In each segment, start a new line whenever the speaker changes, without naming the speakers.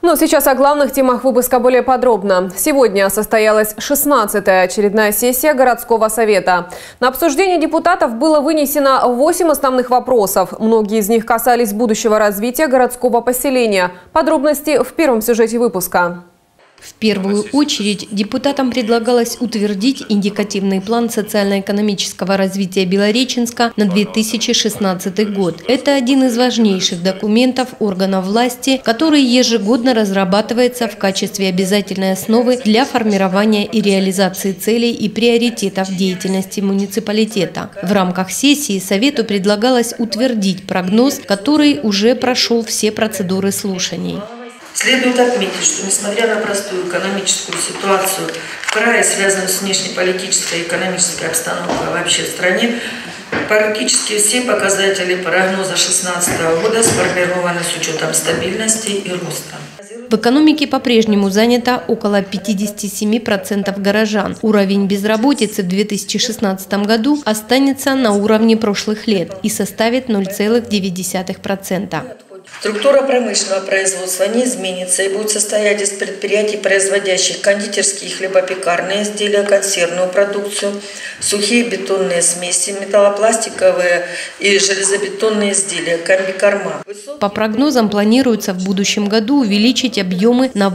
Ну, сейчас о главных темах выпуска более подробно. Сегодня состоялась 16-я очередная сессия городского совета. На обсуждение депутатов было вынесено 8 основных вопросов. Многие из них касались будущего развития городского поселения. Подробности в первом сюжете выпуска.
В первую очередь депутатам предлагалось утвердить индикативный план социально-экономического развития Белореченска на 2016 год. Это один из важнейших документов органов власти, который ежегодно разрабатывается в качестве обязательной основы для формирования и реализации целей и приоритетов деятельности муниципалитета. В рамках сессии Совету предлагалось утвердить прогноз, который уже прошел все процедуры слушаний.
Следует отметить, что несмотря на простую экономическую ситуацию в крае, связанную с внешнеполитической и экономической обстановкой вообще в стране, практически все показатели прогноза 2016 года сформированы с учетом стабильности и роста.
В экономике по-прежнему занято около 57% горожан. Уровень безработицы в 2016 году останется на уровне прошлых лет и составит 0,9%.
Структура промышленного производства не изменится и будет состоять из предприятий, производящих кондитерские и хлебопекарные изделия, консервную продукцию, сухие бетонные смеси, металлопластиковые и железобетонные изделия, комбикорма.
По прогнозам планируется в будущем году увеличить объемы на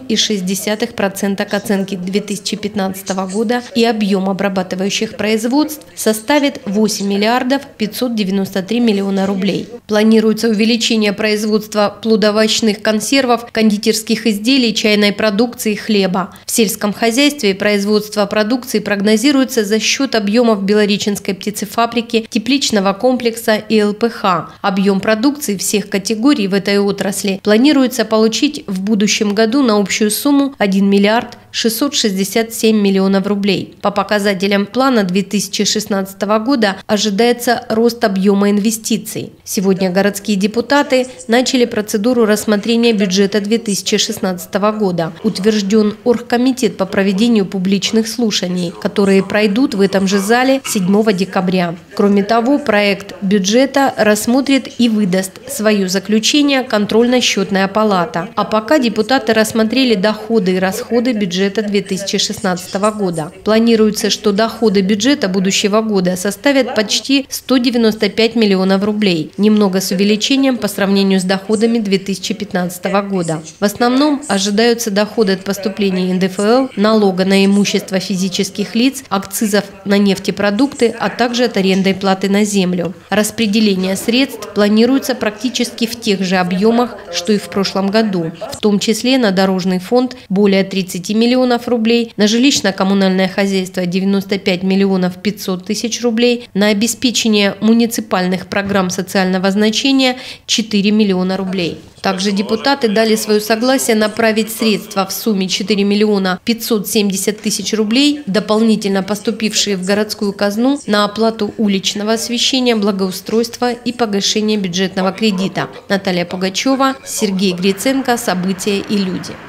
8,6% к оценке 2015 года, и объем обрабатывающих производств составит 8 миллиардов 593 миллиона рублей. Планируется увеличение производства плодоовощных консервов, кондитерских изделий, чайной продукции, хлеба. В сельском хозяйстве производство продукции прогнозируется за счет объемов Белореченской птицефабрики, тепличного комплекса и ЛПХ. Объем продукции всех категорий в этой отрасли планируется получить в будущем году на общую сумму 1 миллиард 667 миллионов рублей. По показателям плана 2016 года ожидается рост объема инвестиций. Сегодня городские депутаты начали процедуру рассмотрения бюджета 2016 года. Утвержден оргкомитет по проведению публичных слушаний, которые пройдут в этом же зале 7 декабря. Кроме того, проект бюджета рассмотрит и выдаст свое заключение контрольно-счетная палата. А пока депутаты рассмотрели доходы и расходы бюджета 2016 года. Планируется, что доходы бюджета будущего года составят почти 195 миллионов рублей, немного с увеличением по сравнению с доходами 2015 года. В основном ожидаются доходы от поступлений НДФЛ, налога на имущество физических лиц, акцизов на нефтепродукты, а также от арендной платы на землю. Распределение средств планируется практически в тех же объемах, что и в прошлом году, в том числе на дорожный фонд более 30 миллионов рублей, на жилищно-коммунальное хозяйство 95 миллионов 500 тысяч рублей, на обеспечение муниципальных программ социального значения 4 миллиона рублей. Также депутаты дали свое согласие направить средства в сумме 4 миллиона 570 тысяч рублей, дополнительно поступившие в городскую казну, на оплату уличного освещения, благоустройства и погашение бюджетного кредита. Наталья Пугачева, Сергей Гриценко. События и люди.